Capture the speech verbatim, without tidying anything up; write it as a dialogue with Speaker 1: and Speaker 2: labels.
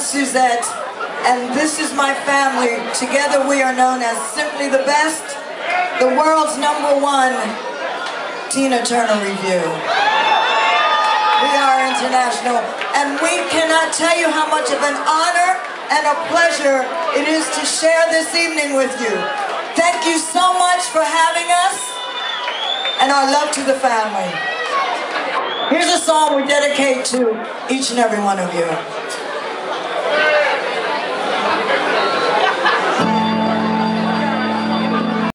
Speaker 1: Suzette, and this is my family. Together we are known as Simply the Best, the world's number one Tina Turner review. We are international, and we cannot tell you how much of an honor and a pleasure it is to share this evening with you. Thank you so much for having us, and our love to the family. Here's a song we dedicate to each and every one of you.